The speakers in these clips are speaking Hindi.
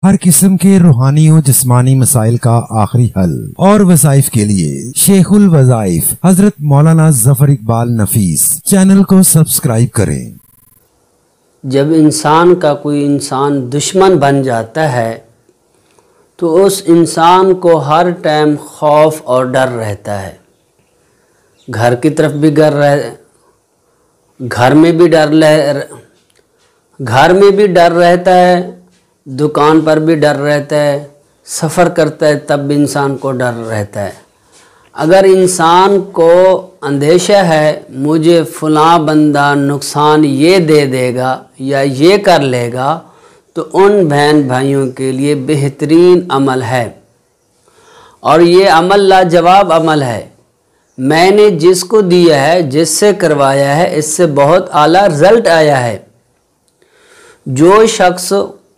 हर किस्म के रूहानी और जिस्मानी मसाइल का आखिरी हल और वज़ाइफ के लिए शेखुल वज़ाइफ हजरत मौलाना जफर इकबाल नफीस चैनल को सब्सक्राइब करें। जब इंसान का कोई इंसान दुश्मन बन जाता है तो उस इंसान को हर टाइम खौफ और डर रहता है। घर की तरफ भी घर में भी डर रहता है, दुकान पर भी डर रहता है, सफ़र करता है तब भी इंसान को डर रहता है। अगर इंसान को अंदेशा है मुझे फ़लाँ बंदा नुकसान ये दे देगा या ये कर लेगा, तो उन बहन भाइयों के लिए बेहतरीन अमल है और ये अमल लाजवाब अमल है। मैंने जिसको दिया है, जिससे करवाया है, इससे बहुत आला रिज़ल्ट आया है। जो शख्स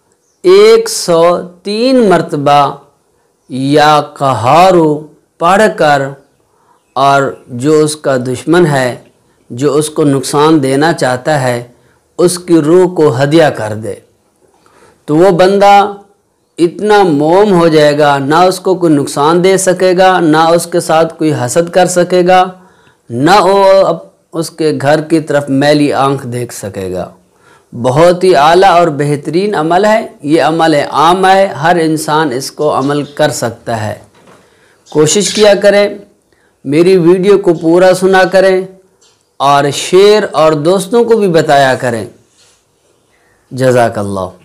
103 मरतबा या कहारू पढ़कर और जो उसका दुश्मन है, जो उसको नुकसान देना चाहता है, उसकी रूह को हदिया कर दे, तो वो बंदा इतना मोम हो जाएगा, ना उसको कोई नुकसान दे सकेगा, ना उसके साथ कोई हसद कर सकेगा, ना वो उसके घर की तरफ मैली आंख देख सकेगा। बहुत ही आला और बेहतरीन अमल है। ये अमल है आम है, हर इंसान इसको अमल कर सकता है। कोशिश किया करें, मेरी वीडियो को पूरा सुना करें और शेयर और दोस्तों को भी बताया करें। जज़ाकल्लाह।